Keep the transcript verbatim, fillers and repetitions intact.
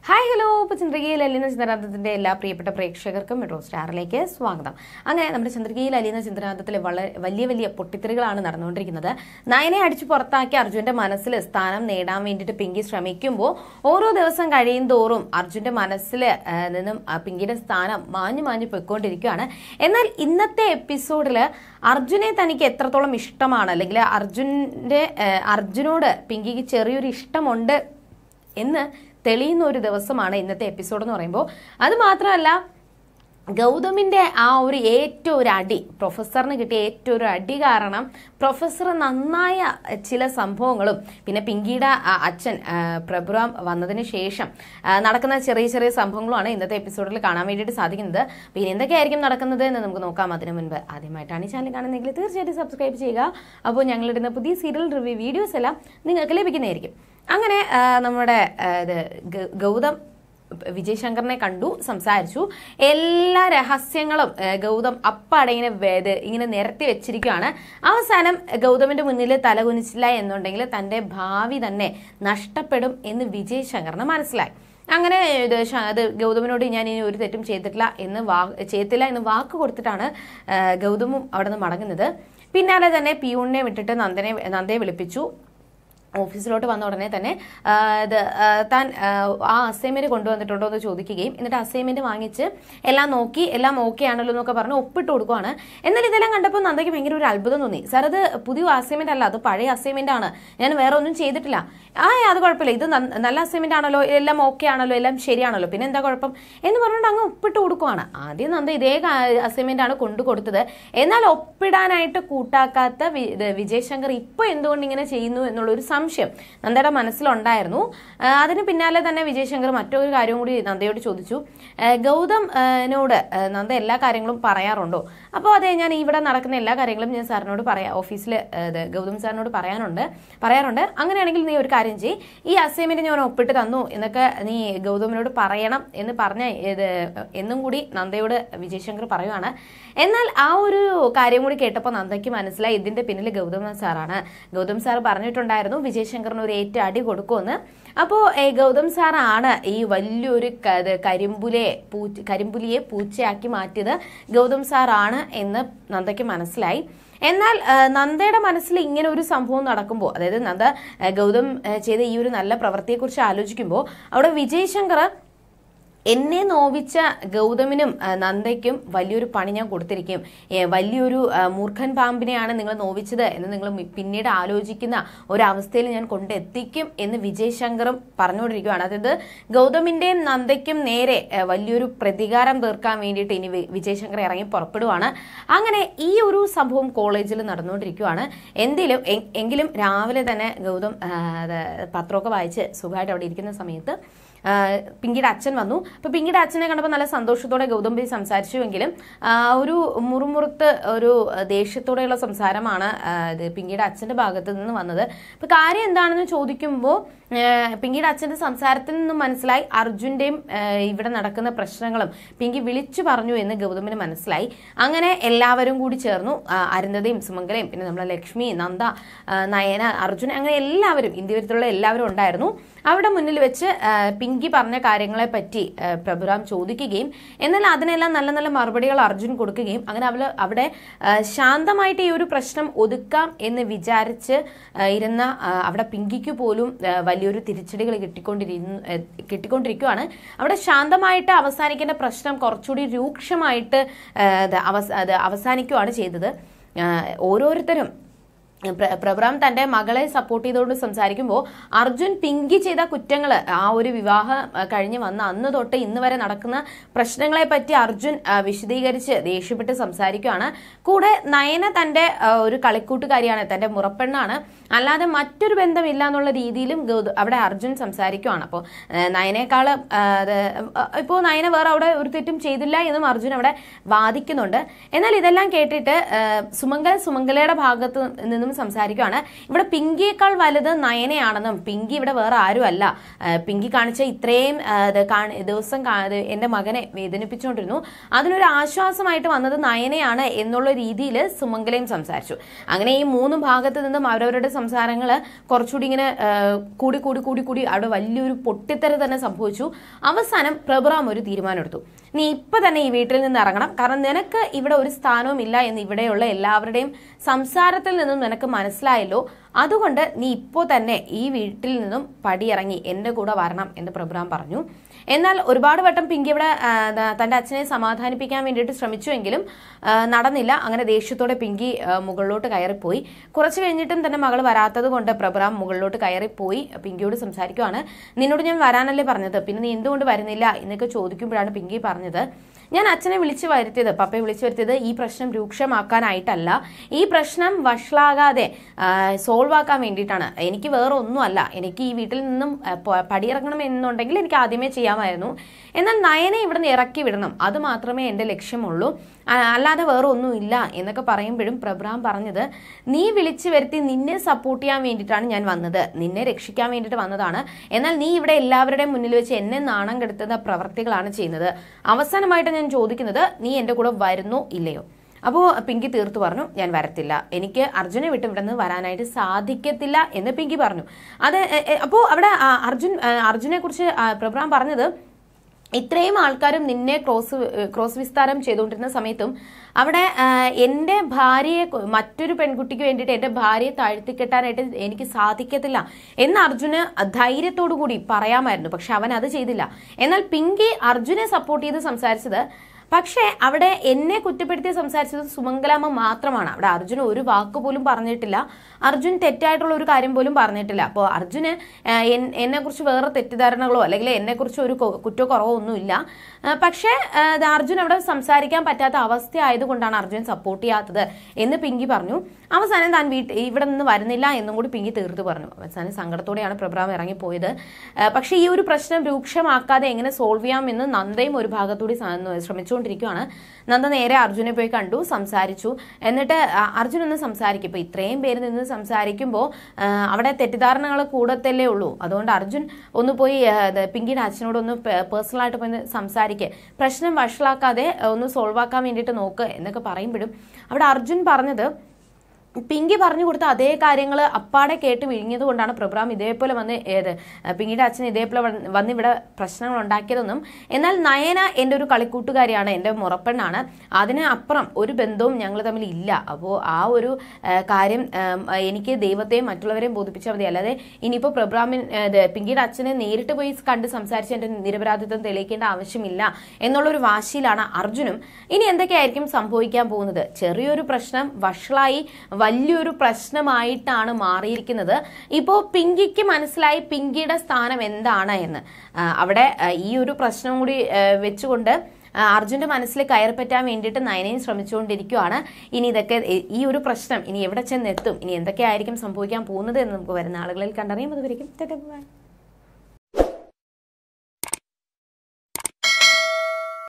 Hi hello ഇപ്പോൾ ചന്ദ്രികയിൽ അലിയുന്ന ചന്ദ്രനാഥത്തിന്റെ എല്ലാ പ്രിയപ്പെട്ട പ്രേക്ഷകർക്കും മെട്രോ സ്റ്റാറിലേക്ക് സ്വാഗതം. അങ്ങനെ നമ്മുടെ ചന്ദ്രികയിൽ അലിയുന്ന ചന്ദ്രനാഥത്തിലെ വളരെ വലിയ വലിയ പൊട്ടിത്തെറികളാണ് നടന്നുകൊണ്ടിരിക്കുന്നത്. നയനെ അടിച്ചു പുറത്താക്കി അർജുന്റെ മനസ്സിൽ സ്ഥാനം നേടാൻ വേണ്ടിയിട്ട് പിങ്കി ശ്രമിക്കുമ്പോൾ ഓരോ ദിവസം കഴിയും തോറും അർജുന്റെ മനസ്സിൽ നിന്നും പിങ്കിയുടെ സ്ഥാനം മാഞ്ഞു മാഞ്ഞു പോയിക്കൊണ്ടിരിക്കുകയാണ്. എന്നാൽ ഇന്നത്തെ എപ്പിസോഡിൽ അർജുനെ തനിക്ക് എത്രത്തോളം ഇഷ്ടമാണ്, അല്ലെങ്കിൽ അർജുന്റെ അർജുനോട് പിങ്കിക്ക് ചെറിയൊരു ഇഷ്ടമുണ്ട് എന്ന് തെളിയുന്ന ഒരു ദിവസമാണ് ഇന്നത്തെ എപ്പിസോഡ് എന്ന് പറയുമ്പോൾ. അത് മാത്രമല്ല, ഗൗതമിന്റെ ആ ഒരു ഏറ്റവും ഒരു അടി, പ്രൊഫസറിന് കിട്ടിയ ഏറ്റവും ഒരു അടി കാരണം പ്രൊഫസർ നന്നായ ചില സംഭവങ്ങളും പിന്നെ പിങ്കിയുടെ അച്ഛൻ പ്രഭുറാം വന്നതിന് ശേഷം നടക്കുന്ന ചെറിയ ചെറിയ സംഭവങ്ങളുമാണ് ഇന്നത്തെ എപ്പിസോഡിൽ കാണാൻ വേണ്ടിയിട്ട് സാധിക്കുന്നത്. പിന്നെ എന്തൊക്കെയായിരിക്കും നടക്കുന്നത് എന്ന് നമുക്ക് നോക്കാം. അതിനു മുൻപ് ആദ്യമായിട്ടാണ് ഈ ചാനൽ കാണുന്നതെങ്കിൽ തീർച്ചയായിട്ടും സബ്സ്ക്രൈബ് ചെയ്യുക. അപ്പോൾ ഞങ്ങളിടുന്ന പുതിയ സീരിയൽ റിവ്യൂ വീഡിയോസ് എല്ലാം നിങ്ങൾക്ക് ലഭിക്കുന്നതായിരിക്കും. അങ്ങനെ നമ്മുടെ ഗൗതം വിജയ് ശങ്കറിനെ കണ്ടു, സംസാരിച്ചു. എല്ലാ രഹസ്യങ്ങളും ഗൗതം അപ്പടയിങ്ങനെ വേദ ഇങ്ങനെ നിരത്തി വെച്ചിരിക്കുകയാണ്. അവസാനം ഗൗതമിന്റെ മുന്നിൽ തലകുനിച്ചില്ല എന്നുണ്ടെങ്കിൽ തന്റെ ഭാവി തന്നെ നഷ്ടപ്പെടും എന്ന് വിജയ് ശങ്കറിന് മനസ്സിലായി. അങ്ങനെ അത് ഗൗതമിനോട് ഞാൻ ഇനി ഒരു തെറ്റും ചെയ്തിട്ടില്ല എന്ന് വാ ചെയ്തില്ല എന്ന് വാക്ക് കൊടുത്തിട്ടാണ് ഗൗതമും അവിടെ നിന്ന് മടങ്ങുന്നത്. പിന്നാലെ തന്നെ പിയൂണിനെ വിട്ടിട്ട് നന്ദനെ നന്ദയെ വിളിപ്പിച്ചു. ഓഫീസിലോട്ട് വന്ന ഉടനെ തന്നെ ഇത് താൻ ആ അസൈൻമെന്റ് കൊണ്ടുവന്നിട്ടുണ്ടോ എന്ന് ചോദിക്കുകയും എന്നിട്ട് അസൈൻമെന്റ് വാങ്ങിച്ച് എല്ലാം നോക്കി എല്ലാം ഓക്കെ ആണല്ലോ എന്നൊക്കെ പറഞ്ഞ് ഒപ്പിട്ട് കൊടുക്കുവാണ്. എന്നാൽ ഇതെല്ലാം കണ്ടപ്പോൾ നന്ദയ്ക്ക് ഭയങ്കര ഒരു അത്ഭുതം തോന്നി. സാർ, അത് പുതിയ അസൈൻമെന്റ് അല്ല, അത് പഴയ അസൈൻമെന്റ് ആണ്, ഞാൻ വേറെ ഒന്നും ചെയ്തിട്ടില്ല. ആ അത് കുഴപ്പമില്ല, ഇത് നല്ല അസൈൻമെന്റ് ആണല്ലോ, എല്ലാം ഓക്കെ ആണല്ലോ, എല്ലാം ശരിയാണല്ലോ, പിന്നെ എന്താ കുഴപ്പം എന്ന് പറഞ്ഞുകൊണ്ട് അങ്ങ് ഒപ്പിട്ട് കൊടുക്കുവാണ്. ആദ്യം നന്ദ ഇതേ അസൈൻമെന്റ് ആണ് കൊണ്ടു കൊടുത്തത്. എന്നാൽ ഒപ്പിടാനായിട്ട് കൂട്ടാക്കാത്ത വിജയ് ശങ്കർ ഇപ്പൊ എന്തുകൊണ്ട് ഇങ്ങനെ ചെയ്യുന്നു എന്നുള്ളൊരു സംശയം നന്ദയുടെ മനസ്സിലുണ്ടായിരുന്നു. അതിന് പിന്നാലെ തന്നെ വിജയ് ശങ്കർ മറ്റൊരു കാര്യം കൂടി നന്ദയോട് ചോദിച്ചു. ഗൗതമിനോട് നന്ദ എല്ലാ കാര്യങ്ങളും പറയാറുണ്ടോ? അപ്പോൾ അതെ, ഞാൻ ഇവിടെ നടക്കുന്ന എല്ലാ കാര്യങ്ങളും ഞാൻ സാറിനോട് പറയാം, ഓഫീസിൽ ഗൗതം സാറിനോട് പറയാനുണ്ട് പറയാറുണ്ട് അങ്ങനെയാണെങ്കിൽ നീ ഒരു കാര്യം ചെയ്യ്, ഈ അസൈൻമെന്റ് ഞാൻ ഒപ്പിട്ട് തന്നു എന്നൊക്കെ നീ ഗൗതമിനോട് പറയണം എന്ന് പറഞ്ഞ ഇത് എന്നും കൂടി നന്ദയോട് വിജയ് ശങ്കർ പറയുവാണ്. എന്നാൽ ആ ഒരു കാര്യം കൂടി കേട്ടപ്പോൾ നന്ദയ്ക്ക് മനസ്സിലായി ഇതിന്റെ പിന്നിൽ ഗൗതം സാറാണ്. ഗൗതം സാർ പറഞ്ഞിട്ടുണ്ടായിരുന്നു വിജയ് ശങ്കറിന് ഒരു ഏറ്റ അടി കൊടുക്കുമെന്ന്. അപ്പോൾ ഗൗതം സാറാണ് ഈ വലിയൊരു കരിമ്പുലെ പൂച്ച കരിമ്പുലിയെ പൂച്ചയാക്കി മാറ്റിയത് ഗൗതം സാറാണ് എന്ന് നന്ദയ്ക്ക് മനസ്സിലായി. എന്നാൽ നന്ദയുടെ മനസ്സിൽ ഇങ്ങനെ ഒരു സംഭവം നടക്കുമ്പോൾ, അതായത് നന്ദ ഗൗതം ചെയ്ത ഈ ഒരു നല്ല പ്രവൃത്തിയെക്കുറിച്ച് ആലോചിക്കുമ്പോൾ അവിടെ വിജയ് ശങ്കർ എന്നെ നോവിച്ച ഗൗതമിനും നന്ദയ്ക്കും വലിയൊരു പണി ഞാൻ കൊടുത്തിരിക്കും, വലിയൊരു മൂർഖൻ പാമ്പിനെയാണ് നിങ്ങൾ നോവിച്ചത് എന്ന് നിങ്ങൾ പിന്നീട് ആലോചിക്കുന്ന ഒരവസ്ഥയിൽ ഞാൻ കൊണ്ടെത്തിക്കും എന്ന് വിജയ് ശങ്കറും പറഞ്ഞുകൊണ്ടിരിക്കുകയാണ്. അതായത് ഗൗതമിന്റെയും നന്ദയ്ക്കും നേരെ വലിയൊരു പ്രതികാരം തീർക്കാൻ വേണ്ടിയിട്ട് ഇനി വിജയ് ശങ്കർ ഇറങ്ങി പുറപ്പെടുവാണ്. അങ്ങനെ ഈ ഒരു സംഭവം കോളേജിൽ നടന്നുകൊണ്ടിരിക്കുകയാണ്. എന്തിലും എങ്കിലും രാവിലെ തന്നെ ഗൗതം പത്രമൊക്കെ വായിച്ച് സുഖമായിട്ട് അവിടെ ഇരിക്കുന്ന സമയത്ത് പിങ്കിയുടെ അച്ഛൻ വന്നു. അപ്പൊ പിങ്കിയുടെ അച്ഛനെ കണ്ടപ്പോൾ നല്ല സന്തോഷത്തോടെ ഗൗതം ബി സംസാരിച്ചുവെങ്കിലും ഒരു മുറുമുറുത്ത് ഒരു ദേഷ്യത്തോടെയുള്ള സംസാരമാണ് ഇത് പിങ്കിയുടെ അച്ഛന്റെ ഭാഗത്ത് നിന്ന് വന്നത്. അപ്പൊ കാര്യം എന്താണെന്ന് ചോദിക്കുമ്പോൾ പിങ്കിയുടെ അച്ഛന്റെ സംസാരത്തിൽ നിന്നും മനസ്സിലായി അർജുന്റെയും ഇവിടെ നടക്കുന്ന പ്രശ്നങ്ങളും പിങ്കി വിളിച്ചു പറഞ്ഞു എന്ന് ഗൗതമിന് മനസ്സിലായി. അങ്ങനെ എല്ലാവരും കൂടി ചേർന്നു, അരുന്ധതയും സുമംഗലയും പിന്നെ നമ്മളെ ലക്ഷ്മി, നന്ദ, നയന, അർജുൻ, അങ്ങനെ എല്ലാവരും ഇന്ത്യയിലുള്ള എല്ലാവരും ഉണ്ടായിരുന്നു. അവിടെ മുന്നിൽ വെച്ച് പിങ്കി പറഞ്ഞ കാര്യങ്ങളെ പറ്റി പ്രഭുറാം ചോദിക്കുകയും എന്നാൽ അതിനെല്ലാം നല്ല നല്ല മറുപടികൾ അർജുൻ കൊടുക്കുകയും അങ്ങനെ അവള് അവിടെ ശാന്തമായിട്ട് ഈ ഒരു പ്രശ്നം ഒതുക്കാം എന്ന് വിചാരിച്ച് ഇരുന്ന അവിടെ പിങ്കിക്ക് പോലും വലിയൊരു തിരിച്ചടികൾ കിട്ടിക്കൊണ്ടിരുന്നു കിട്ടിക്കൊണ്ടിരിക്കുകയാണ്. അവിടെ ശാന്തമായിട്ട് അവസാനിക്കേണ്ട പ്രശ്നം കുറച്ചുകൂടി രൂക്ഷമായിട്ട് അവസാനിക്കുകയാണ് ചെയ്തത്. ഓരോരുത്തരും പ്രഭുറാം തന്റെ മകളെ സപ്പോർട്ട് ചെയ്തുകൊണ്ട് സംസാരിക്കുമ്പോൾ അർജുൻ പിങ്കി ചെയ്ത കുറ്റങ്ങൾ, ആ ഒരു വിവാഹം കഴിഞ്ഞ് വന്ന അന്ന് തൊട്ട് ഇന്ന് വരെ നടക്കുന്ന പ്രശ്നങ്ങളെ പറ്റി അർജുൻ വിശദീകരിച്ച് ദേഷ്യപ്പെട്ട് സംസാരിക്കുകയാണ്. കൂടെ നയന തന്റെ ഒരു കളിക്കൂട്ടുകാരിയാണ്, തന്റെ മുറപ്പെണ്ണാണ്, അല്ലാതെ മറ്റൊരു ബന്ധമില്ല എന്നുള്ള രീതിയിലും അവിടെ അർജുൻ സംസാരിക്കുകയാണ്. അപ്പോൾ നയനേക്കാള് ഇപ്പോൾ നയന വേറെ അവിടെ ഒരു തെറ്റും ചെയ്തില്ല എന്നും അർജുൻ അവിടെ വാദിക്കുന്നുണ്ട്. എന്നാൽ ഇതെല്ലാം കേട്ടിട്ട് സുമംഗല സുമംഗലയുടെ ഭാഗത്ത് നിന്നും വന്ന് സംസാരിക്കുകയാണ്. ഇവിടെ പിങ്കിയേക്കാൾ വലുത് നയനയാണെന്നും പിങ്കി ഇവിടെ വേറെ ആരും അല്ല, പിങ്കി കാണിച്ച ഇത്രയും ദിവസം എന്റെ മകനെ വേദനിപ്പിച്ചുകൊണ്ടിരുന്നു, അതിനൊരു ആശ്വാസമായിട്ട് വന്നത് നയനയാണ് എന്നുള്ള രീതിയിൽ സുമംഗലയും സംസാരിച്ചു. അങ്ങനെ ഈ മൂന്ന് ഭാഗത്ത് നിന്നും അവരവരുടെ സംസാരങ്ങൾ കുറച്ചുകൂടി ഇങ്ങനെ കൂടി കൂടി കൂടി കൂടി അവിടെ വലിയൊരു പൊട്ടിത്തെറി തന്നെ സംഭവിച്ചു. അവസാനം പ്രഭുറാം ഒരു തീരുമാനം എടുത്തു. നീ ഇപ്പൊ തന്നെ ഈ വീട്ടിൽ നിന്ന് ഇറങ്ങണം, കാരണം നിനക്ക് ഇവിടെ ഒരു സ്ഥാനവും ഇല്ല എന്ന് ഇവിടെയുള്ള എല്ലാവരുടെയും സംസാരത്തിൽ നിന്നും നിനക്ക് മനസ്സിലായല്ലോ. അതുകൊണ്ട് നീ ഇപ്പോ തന്നെ ഈ വീട്ടിൽ നിന്നും പടിയിറങ്ങി എന്റെ കൂടെ വരണം എന്ന് പ്രഭുറാം പറഞ്ഞു. എന്നാൽ ഒരുപാട് വട്ടം പിങ്കി ഇവിടെ തന്റെ അച്ഛനെ സമാധാനിപ്പിക്കാൻ വേണ്ടിയിട്ട് ശ്രമിച്ചുവെങ്കിലും നടന്നില്ല. അങ്ങനെ ദേഷ്യത്തോടെ പിങ്കി മുകളിലോട്ട് കയറിപ്പോയി. കുറച്ച് കഴിഞ്ഞിട്ടും തന്റെ മകൾ വരാത്തത് കൊണ്ട് പ്രഭുറാം മുകളിലോട്ട് കയറിപ്പോയി പിങ്കിയോട് സംസാരിക്കുവാണ്. നിന്നോട് ഞാൻ വരാനല്ലേ പറഞ്ഞത്, പിന്നെ നീ എന്തുകൊണ്ട് വരുന്നില്ല എന്നൊക്കെ ചോദിക്കുമ്പോഴാണ് പിങ്കി പറഞ്ഞത്, ഞാൻ അച്ഛനെ വിളിച്ചു വരുത്തിയത്, പപ്പയെ വിളിച്ചു വരുത്തിയത് ഈ പ്രശ്നം രൂക്ഷമാക്കാനായിട്ടല്ല, ഈ പ്രശ്നം വഷളാകാതെ സോൾവ് ആക്കാൻ വേണ്ടിയിട്ടാണ്. എനിക്ക് വേറെ ഒന്നുമല്ല, എനിക്ക് ഈ വീട്ടിൽ നിന്നും പടിയിറങ്ങണം എന്നുണ്ടെങ്കിൽ എനിക്ക് ആദ്യമേ ചെയ്യാമായിരുന്നു. എന്നാൽ നയനെ ഇവിടെ നിന്ന് ഇറക്കി വിടണം, അത് മാത്രമേ എൻ്റെ ലക്ഷ്യമുള്ളൂ, അല്ലാതെ വേറെ ഒന്നും ഇല്ല എന്നൊക്കെ പറയുമ്പോഴും പ്രഭുറാം പറഞ്ഞത്, നീ വിളിച്ചു വരുത്തി നിന്നെ സപ്പോർട്ട് ചെയ്യാൻ വേണ്ടിയിട്ടാണ് ഞാൻ വന്നത്, നിന്നെ രക്ഷിക്കാൻ വേണ്ടിയിട്ട് വന്നതാണ്. എന്നാൽ നീ ഇവിടെ എല്ലാവരുടെയും മുന്നിൽ വെച്ച് എന്നെ നാണം കെടുത്തുന്ന പ്രവർത്തികളാണ് ചെയ്യുന്നത്. അവസാനമായിട്ട് ഞാൻ ചോദിക്കുന്നത്, നീ എൻ്റെ കൂടെ വരുന്നോ ഇല്ലയോ? അപ്പോൾ പിങ്കി തീർത്തു പറഞ്ഞു, ഞാൻ വരത്തില്ല, എനിക്ക് അർജുനെ വിട്ട് ഇവിടെ നിന്ന് വരാനായിട്ട് സാധിക്കത്തില്ല എന്ന് പിങ്കി പറഞ്ഞു. അത് അപ്പോൾ അവിടെ അർജുൻ അർജുനെ കുറിച്ച് പ്രഭുറാം പറഞ്ഞത്, ഇത്രയും ആൾക്കാരും നിന്നെ ക്രോസ് ക്രോസ് വിസ്താരം ചെയ്തുകൊണ്ടിരുന്ന സമയത്തും അവിടെ എൻ്റെ ഭാര്യയെ മറ്റൊരു പെൺകുട്ടിക്ക് വേണ്ടിയിട്ട് എൻ്റെ ഭാര്യയെ താഴ്ത്തിക്കെട്ടാനായിട്ട് എനിക്ക് സാധിക്കത്തില്ല എന്ന് അർജുന് ധൈര്യത്തോടു കൂടി പറയാമായിരുന്നു. പക്ഷെ അവൻ അത് ചെയ്തില്ല. എന്നാൽ പിങ്കി അർജുനെ സപ്പോർട്ട് ചെയ്ത് സംസാരിച്ചത്, പക്ഷേ അവിടെ എന്നെ കുറ്റപ്പെടുത്തി സംസാരിച്ചത് സുമംഗലാമ്മ മാത്രമാണ്. അവിടെ അർജുൻ ഒരു വാക്ക് പോലും പറഞ്ഞിട്ടില്ല, അർജുൻ തെറ്റായിട്ടുള്ള ഒരു കാര്യം പോലും പറഞ്ഞിട്ടില്ല. അപ്പോൾ അർജുന് എന്നെ കുറിച്ച് വേറെ തെറ്റിദ്ധാരണകളോ അല്ലെങ്കിൽ എന്നെ കുറിച്ച് ഒരു കുറ്റോ കുറവോ ഒന്നുമില്ല. പക്ഷേ അർജുൻ അവിടെ സംസാരിക്കാൻ പറ്റാത്ത അവസ്ഥ ആയതുകൊണ്ടാണ് അർജുൻ സപ്പോർട്ട് ചെയ്യാത്തത് എന്ന് പിങ്കി പറഞ്ഞു. അവസാനം താൻ വീട്ടിൽ ഇവിടെ നിന്ന് വരുന്നില്ല എന്നും കൂടി പിങ്കി തീർത്തു പറഞ്ഞു. അവസാനം സങ്കടത്തോടെയാണ് പ്രഭുറാം ഇറങ്ങിപ്പോയത്. പക്ഷേ ഈ ഒരു പ്രശ്നം രൂക്ഷമാക്കാതെ എങ്ങനെ സോൾവ് ചെയ്യാമെന്ന് നന്ദയും ഒരു ഭാഗത്തുകൂടി ശ്രമിച്ചുകൊണ്ടിരിക്കുകയാണ്. നന്ദ നേരെ അർജുനെ പോയി കണ്ടു, സംസാരിച്ചു. എന്നിട്ട് അർജുൻ ഒന്ന് സംസാരിക്കും, ഇപ്പൊ ഇത്രയും പേര് നിന്ന് സംസാരിക്കുമ്പോൾ അവിടെ തെറ്റിദ്ധാരണകൾ കൂടത്തല്ലേ ഉള്ളൂ. അതുകൊണ്ട് അർജുൻ ഒന്ന് പോയി പിങ്കിയുടെ അച്ഛനോടൊന്ന് പേഴ്സണലായിട്ട് പോയി സംസാരിക്കുക, പ്രശ്നം വഷളാക്കാതെ ഒന്ന് സോൾവ് ആക്കാൻ വേണ്ടിയിട്ട് നോക്ക് എന്നൊക്കെ പറയുമ്പോഴും അവിടെ അർജുൻ പറഞ്ഞത്, പിങ്കി പറഞ്ഞു കൊടുത്ത അതേ കാര്യങ്ങൾ അപ്പാടെ കേട്ട് വിഴിഞ്ഞത് കൊണ്ടാണ് പ്രഭുറാം ഇതേപോലെ വന്ന് ഏത് പിങ്കിയുടെ അച്ഛൻ ഇതേപോലെ വന്ന് ഇവിടെ പ്രശ്നങ്ങൾ ഉണ്ടാക്കിയതെന്നും, എന്നാൽ നയന എൻ്റെ ഒരു കളിക്കൂട്ടുകാരിയാണ്, എൻ്റെ മുറപ്പെണ്ണാണ്, അതിന് അപ്പുറം ഒരു ബന്ധവും ഞങ്ങൾ തമ്മിൽ ഇല്ല. അപ്പോൾ ആ ഒരു കാര്യം എനിക്ക് ദൈവത്തെയും മറ്റുള്ളവരെയും ബോധിപ്പിച്ചാൽ മതി, അല്ലാതെ ഇനിയിപ്പോൾ പ്രഭുറാമിൻ പിങ്കിയുടെ അച്ഛനെ നേരിട്ട് പോയി കണ്ട് സംസാരിച്ച് എൻ്റെ നിരപരാധിത്വം തെളിയിക്കേണ്ട ആവശ്യമില്ല എന്നുള്ളൊരു വാശിയിലാണ് അർജുനും. ഇനി എന്തൊക്കെയായിരിക്കും സംഭവിക്കാൻ പോകുന്നത്? ചെറിയൊരു പ്രശ്നം വഷളായി വലിയൊരു പ്രശ്നമായിട്ടാണ് മാറിയിരിക്കുന്നത്. ഇപ്പോൾ പിങ്കിക്ക് മനസ്സിലായി പിങ്കിയുടെ സ്ഥാനം എന്താണ് എന്ന്. അവിടെ ഈ ഒരു പ്രശ്നം കൂടി വെച്ചുകൊണ്ട് അർജുന്റെ മനസ്സിൽ കയറി പറ്റാൻ വേണ്ടിയിട്ട് നയനയും ശ്രമിച്ചുകൊണ്ടിരിക്കുകയാണ്. ഇനി ഇതൊക്കെ ഈ ഒരു പ്രശ്നം ഇനി എവിടെ ചെന്നെത്തും, ഇനി എന്തൊക്കെയായിരിക്കും സംഭവിക്കാൻ പോകുന്നത് എന്ന് നമുക്ക് വരുന്ന ആളുകളിൽ കണ്ടറിയാം. അതുവരെയും